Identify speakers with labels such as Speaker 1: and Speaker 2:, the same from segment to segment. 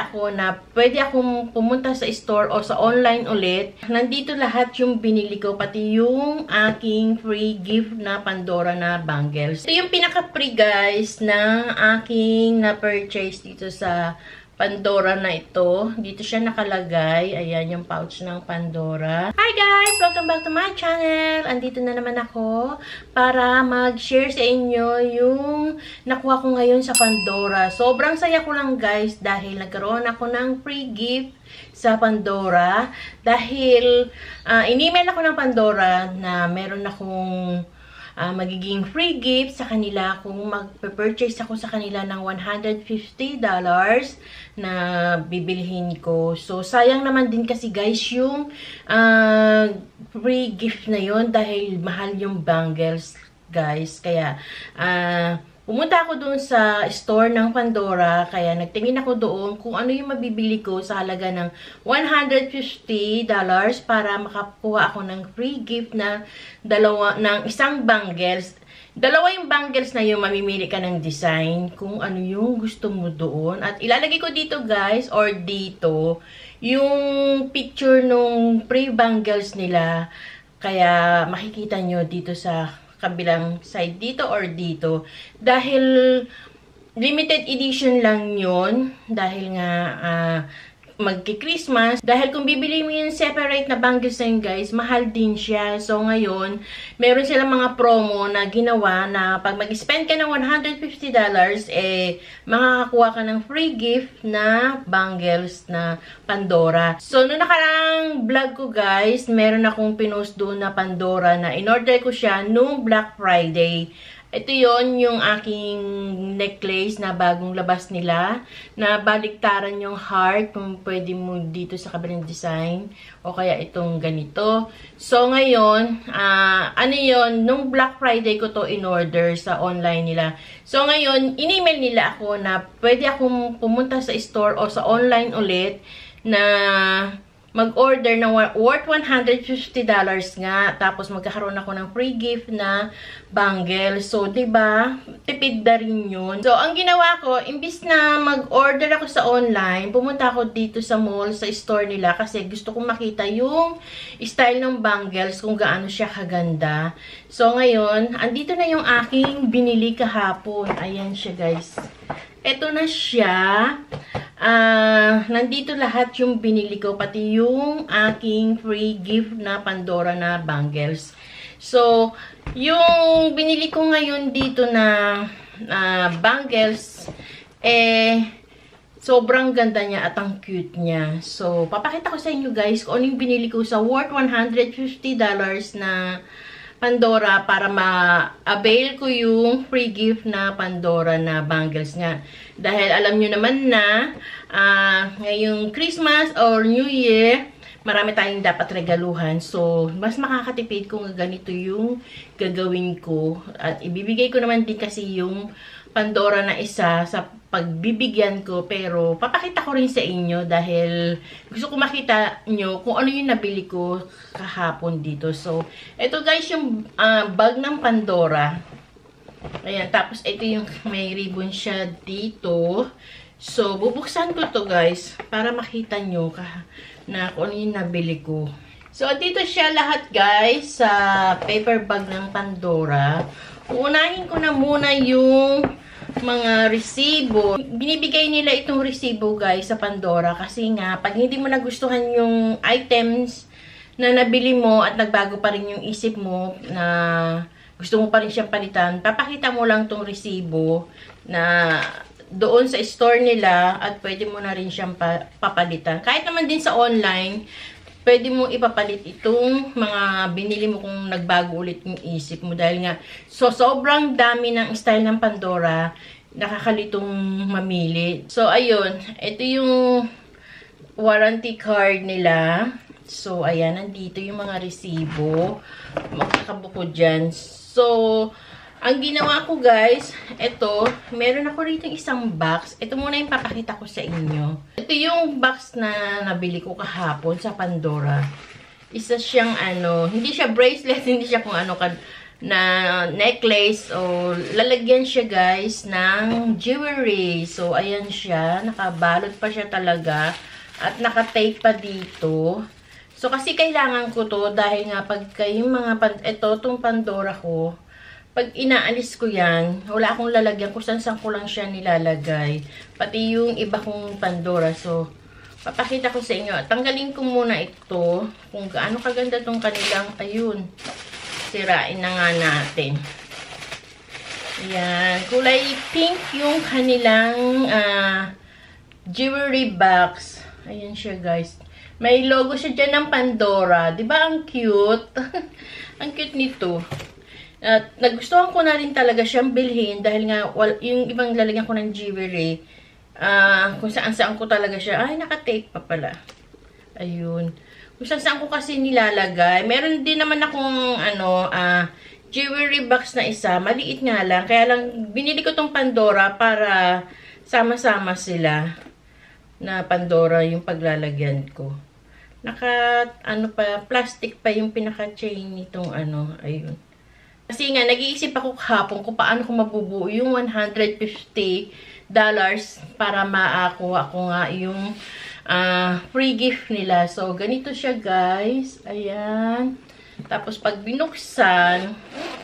Speaker 1: nila ako na pwede akong pumunta sa store o sa online ulit. Nandito lahat yung binili ko, pati yung aking free gift na Pandora na bangles. Ito yung pinaka-free guys na aking na-purchase dito sa Pandora na ito. Dito siya nakalagay. Ayan yung pouch ng Pandora. Hi guys! Welcome back to my channel. Andito na naman ako para mag-share sa inyo yung nakuha ko ngayon sa Pandora. Sobrang saya ko lang guys dahil nagkaroon ako ng free gift sa Pandora. Dahil in-email ako ng Pandora na meron akong magiging free gift sa kanila kung mag-purchase ako sa kanila ng $150 na bibilhin ko. So, sayang naman din kasi guys yung free gift na yon dahil mahal yung bangles guys. Kaya, pumunta ako doon sa store ng Pandora, kaya nagtingin ako doon kung ano yung mabibili ko sa halaga ng $150 para makakuha ako ng free gift na isang bangles. Dalawa yung bangles na yung mamimili ka ng design kung ano yung gusto mo doon. At ilalagay ko dito guys, or dito, yung picture nung free bangles nila. Kaya makikita nyo dito sa kabilang side dito or dito. Dahil limited edition lang yun. Dahil nga magki-Christmas. Dahil kung bibili mo yung separate na bangles na yun guys, mahal din siya. So ngayon, meron silang mga promo na ginawa na pag mag-spend ka ng $150, makakakuha ka ng free gift na bangles na Pandora. So, noong nakarang vlog ko guys, meron akong pinost doon na Pandora na in-order ko siya noong Black Friday. Ito yon yung aking necklace na bagong labas nila, na baliktaran yung heart, kung pwede mo dito sa kabilang design, o kaya itong ganito. So, ngayon, ano yon, nung Black Friday ko to in-order sa online nila. So, ngayon, in-email nila ako na pwede akong pumunta sa store o sa online ulit na mag-order na worth $150 nga. Tapos, magkakaroon ako ng free gift na bangle. So, diba? Tipid na rin yun. So, ang ginawa ko, imbis na mag-order ako sa online, pumunta ako dito sa mall, sa store nila. Kasi gusto kong makita yung style ng bangles, kung gaano siya kaganda. So, ngayon, andito na yung aking binili kahapon. Ayan siya, guys. Ito na siya. Nandito lahat yung binili ko, pati yung aking free gift na Pandora na bangles. So, yung binili ko ngayon dito na bangles, sobrang ganda niya at ang cute niya. So, papakita ko sa inyo guys kung ano yung binili ko sa worth $150 na Pandora para ma-avail ko yung free gift na Pandora na bangles nga. Dahil alam nyo naman na ngayong Christmas or New Year, marami tayong dapat regaluhan. So, mas makakatipid kung ganito yung gagawin ko. At ibibigay ko naman din kasi yung Pandora na isa sa pagbibigyan ko, pero papakita ko rin sa inyo dahil gusto ko makita nyo kung ano yung nabili ko kahapon dito. So, ito guys yung bag ng Pandora. Ayan, tapos ito yung may ribbon siya dito. So, bubuksan ko to guys para makita nyo na kung ano yung nabili ko. So, dito siya lahat guys sa paper bag ng Pandora. Uunahin ko na muna yung mga resibo. Binibigay nila itong resibo guys sa Pandora kasi nga pag hindi mo nagustuhan yung items na nabili mo at nagbago pa rin yung isip mo na gusto mo pa rin siyang palitan, papakita mo lang tong resibo na doon sa store nila at pwede mo na rin siyang papalitan. Kahit naman din sa online, pwede mo ipapalit itong mga binili mo kung nagbago ulit yung isip mo. Dahil nga, sobrang dami ng style ng Pandora, nakakalitong mamili. So, ayun. Ito yung warranty card nila. So, ayan. Nandito yung mga resibo. Magkakabukod dyan. So, ang ginawa ko guys, ito, meron ako rito isang box. Ito muna yung papakita ko sa inyo. Ito yung box na nabili ko kahapon sa Pandora. Isa siyang hindi siya bracelet, hindi siya kung ano, na necklace. O, lalagyan siya guys ng jewelry. So, ayan siya. Nakabalot pa siya talaga. At naka-tape pa dito. So, kasi kailangan ko to dahil nga pagka yung mga, itong Pandora ko, pag inaalis ko yan, wala akong lalagyan kung saan ko lang siya nilalagay. Pati yung iba kong Pandora. So, papakita ko sa inyo. Tanggalin ko muna ito. Kung gaano kaganda tong kanilang, ayun, sirain na nga natin. Ayan. Kulay pink yung kanilang jewelry box. Ayan siya guys. May logo siya dyan ng Pandora. Diba ang cute? Ang cute nito. At nagustuhan ko na rin talaga siyang bilhin dahil nga yung ibang lalagyan ko ng jewelry, kung saan-saan ko talaga siya. Ay, naka-tape pa pala. Ayun. Kung saan-saan ko kasi nilalagay. Meron din naman akong jewelry box na isa. Maliit nga lang. Kaya lang, binili ko tong Pandora para sama-sama sila na Pandora yung paglalagyan ko. Plastic pa yung pinaka-chain nitong ayun. Kasi nga, nag-iisip ako kahapon kung paano ko mabubuo yung $150 para makakuha ko nga yung free gift nila. So, ganito siya guys. Ayan. Tapos, pag binuksan,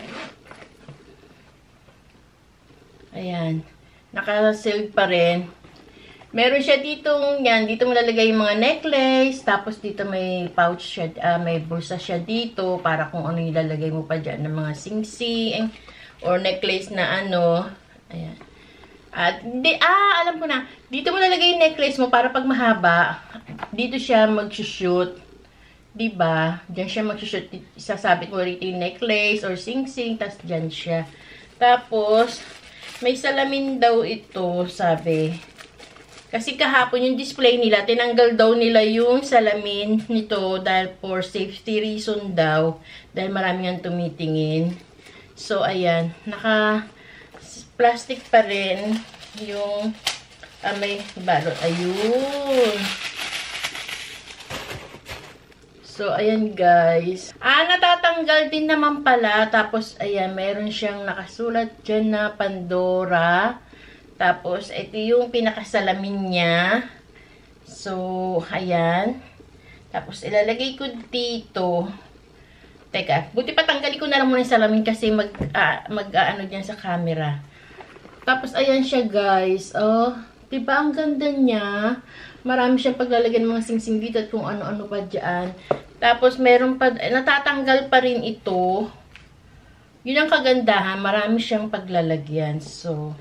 Speaker 1: ayan, naka-sealed pa rin. Meron siya ditong, yan, dito mo lalagay yung mga necklace, tapos dito may pouch siya, may bulsa siya dito, para kung ano yung lalagay mo pa dyan, ng mga sing-sing, or necklace na ayan. At, alam ko na, dito mo lalagay yung necklace mo, para pag mahaba, dito siya mag-shoot, diba? Diyan siya mag-shoot, sasabit mo rito yung necklace, or sing-sing, tas dyan siya. Tapos, may salamin daw ito, sabi. Kasi kahapon yung display nila, tinanggal daw nila yung salamin nito dahil for safety reason daw. Dahil marami nga tumitingin. So, ayan. Naka-plastic pa rin yung may balot. Ayun. So, ayan guys. Natatanggal din naman pala. Tapos, ayan, meron siyang nakasulat dyan na Pandora. Tapos, ito yung pinakasalamin niya. So, ayan. Tapos, ilalagay ko dito. Teka, buti patanggalin ko na lang muna yung salamin kasi mag-ano dyan sa camera. Tapos, ayan siya guys. Oh, diba ang ganda niya? Marami siyang paglalagyan ng mga sing-sing dito at kung ano-ano pa dyan. Tapos, meron pa, natatanggal pa rin ito. Yun ang kagandahan. Marami siyang paglalagyan. So,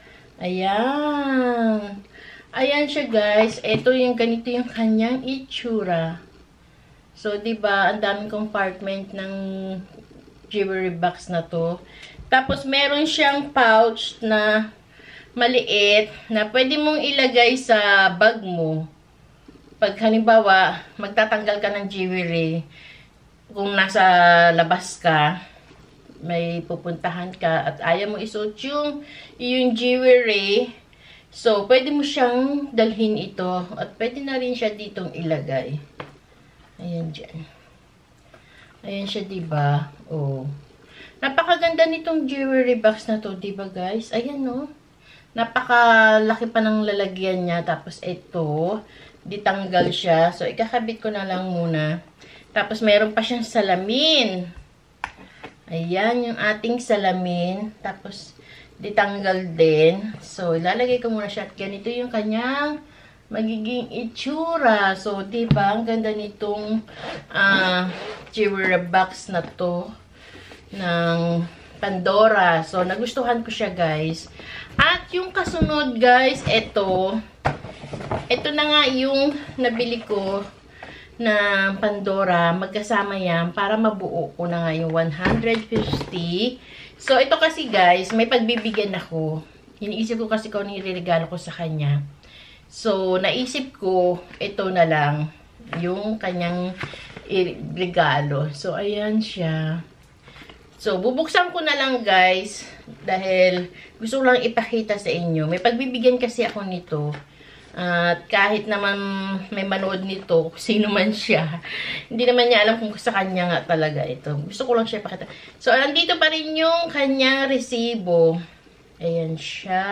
Speaker 1: ayan. Ayan siya guys. Ito yung ganito yung kanyang itsura. So, diba, ang daming compartment ng jewelry box na to. Tapos, meron siyang pouch na maliit na pwede mong ilagay sa bag mo. Pag halimbawa, magtatanggal ka ng jewelry, kung nasa labas ka, may pupuntahan ka at ayaw mo isuot yung jewelry, so pwede mo siyang dalhin ito at pwede na rin siya ditong ilagay. Ayan dyan. Ayan siya, diba? Oh. Napakaganda nitong jewelry box na to, diba guys? Ayan, no? Napakalaki pa ng lalagyan niya. Tapos ito, ditanggal siya. So, ikakabit ko na lang muna. Tapos meron pa siyang salamin. Ayan, yung ating salamin. Tapos, ditanggal din. So, ilalagay ko muna siya. At ganito yung kanyang magiging itsura. So, diba, ang ganda nitong jewelry box na to ng Pandora. So, nagustuhan ko siya, guys. At yung kasunod, guys, ito na nga yung nabili ko na Pandora, magkasama yan para mabuo ko na nga yung 150. So, ito kasi guys, may pagbibigyan ako. Iniisip ko kasi kung niregalo ko sa kanya. So, naisip ko, ito na lang yung kanyang regalo. So, ayan siya. So, bubuksan ko na lang guys, dahil gusto ko lang ipakita sa inyo. May pagbibigyan kasi ako nito. At kahit naman may manood nito, sino man siya, hindi naman niya alam kung sa kanya nga talaga ito. Gusto ko lang siya ipakita. So, nandito pa rin yung kanyang resibo. Ayan siya.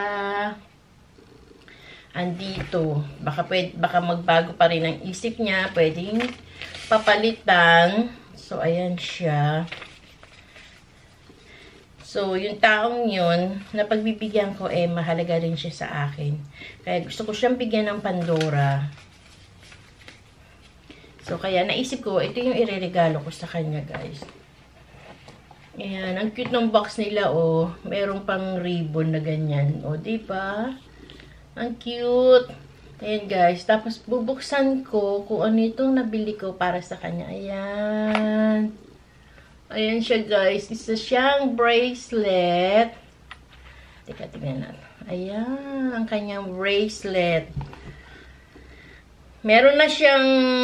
Speaker 1: Andito. Baka magbago pa rin ang isip niya. Pwedeng papalitan. So, ayan siya. So, yung taong yun, na pagbibigyan ko, mahalaga rin siya sa akin. Kaya gusto ko siyang bigyan ng Pandora. So, kaya naisip ko, ito yung ireregalo ko sa kanya, guys. Ayan, ang cute ng box nila, oh. Merong pang ribbon na ganyan. Oh, diba? Ang cute. Ayan, guys. Tapos, bubuksan ko kung ano itong nabili ko para sa kanya. Ayan. Ayan siya, guys. Isa siyang bracelet. Teka, tingnan natin. Ayan, ang kanyang bracelet. Meron na siyang,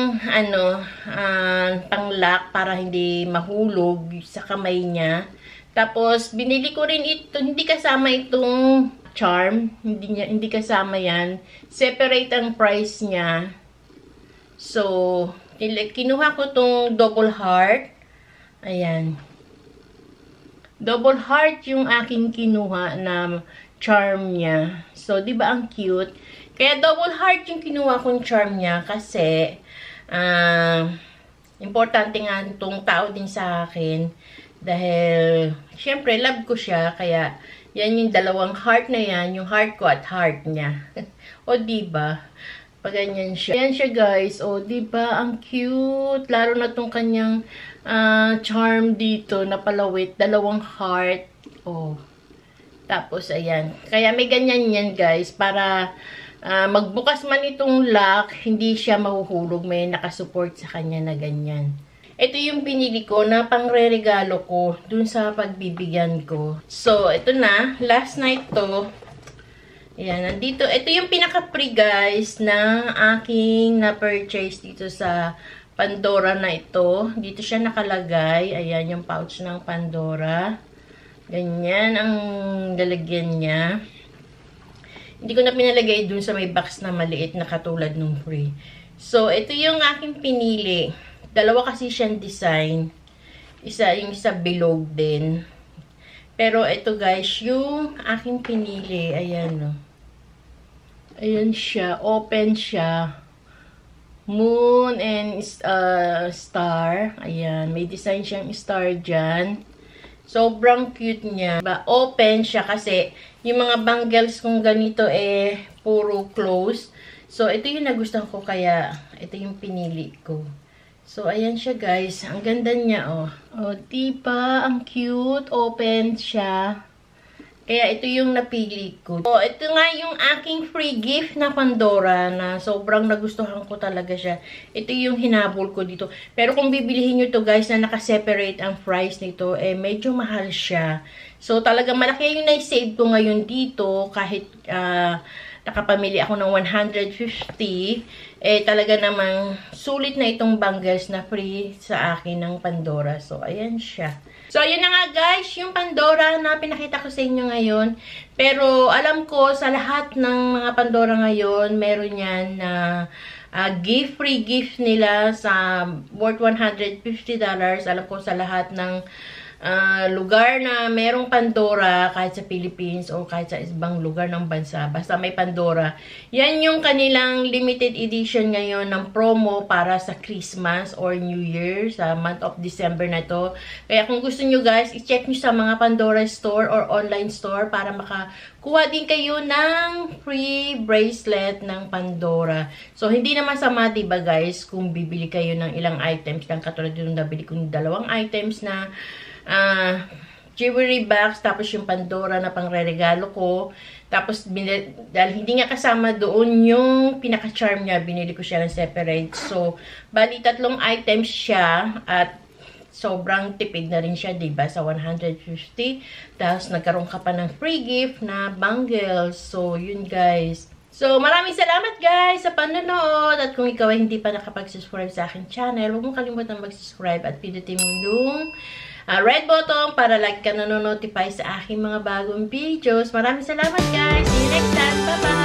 Speaker 1: pang-lock para hindi mahulog sa kamay niya. Tapos, binili ko rin ito. Hindi kasama itong charm. Hindi kasama yan. Separate ang price niya. So, kinuha ko itong double heart. Ayan. Double heart yung aking kinuha na charm niya. So, di ba ang cute? Kaya double heart yung kinuha kong charm niya kasi importante nga itong tao din sa akin. Dahil, syempre, love ko siya. Kaya, yan yung dalawang heart na yan. Yung heart ko at heart niya. O, di ba? Pag ganyan siya. Yan siya, guys. O, di ba? Ang cute. Lalo na itong kanyang charm dito na palawit. Dalawang heart. Oh. Tapos, ayan. Kaya may ganyan yan, guys. Para magbukas man itong lock, hindi siya mahuhulog. May nakasupport sa kanya na ganyan. Ito yung pinili ko na pangre-regalo ko dun sa pagbibigyan ko. So, ito na. Last night to. Ayan, nandito. Ito yung pinaka-free, guys, na aking na-purchase dito sa Pandora na ito. Dito siya nakalagay. Ayan, yung pouch ng Pandora. Ganyan ang lalagyan niya. Hindi ko na pinalagay dun sa may box na maliit na katulad nung free. So, ito yung aking pinili. Dalawa kasi siyang design. Yung isa bilog din. Pero ito, guys, yung aking pinili. Ayan, no. Ayan siya. Open siya. Moon and star. Ayan. May design siyang star dyan. Sobrang cute niya. Open siya kasi yung mga bangles kong ganito puro close. So, ito yung nagustuhan ko kaya ito yung pinili ko. So, ayan siya, guys. Ang ganda niya, oh. Oh, diba? Ang cute. Open siya. Kaya ito yung napili ko. So, ito nga yung aking free gift na Pandora na sobrang nagustuhan ko talaga siya. Ito yung hinabol ko dito. Pero kung bibilihin nyo to, guys, na nakaseparate ang price nito, medyo mahal siya. So, talaga malaki yung na-save ko ngayon dito kahit nakapamili ako ng 150. Talaga namang sulit na itong bangles na free sa akin ng Pandora. So, ayan siya. So, ayan na nga, guys, yung Pandora na pinakita ko sa inyo ngayon. Pero, alam ko, sa lahat ng mga Pandora ngayon, meron yan na free gift nila sa worth $150. Alam ko, sa lahat ng lugar na merong Pandora, kahit sa Philippines o kahit sa ibang lugar ng bansa, basta may Pandora. Yan yung kanilang limited edition ngayon ng promo para sa Christmas or New Year, sa month of December na to. Kaya kung gusto nyo, guys, i-check nyo sa mga Pandora store or online store para makakuha din kayo ng free bracelet ng Pandora. So, hindi naman sama, diba, guys, kung bibili kayo ng ilang items lang, katulad yung nabili kong 2 items na jewelry box, tapos yung Pandora na pangre-regalo ko. Tapos, dahil hindi nga kasama doon yung pinaka-charm niya, binili ko siya ng separate. So, bali 3 items siya at sobrang tipid na rin siya, diba? Sa 150. Tapos, nagkaroon ka pa ng free gift na bangles. So, yun, guys. So, maraming salamat, guys, sa panonood. At kung ikaw ay hindi pa nakapag-subscribe sa aking channel, huwag mong kalimutan mag-subscribe at pindutin mo yung red button para like ka nanonotify sa aking mga bagong videos. Maraming salamat, guys. See you next time. Bye-bye!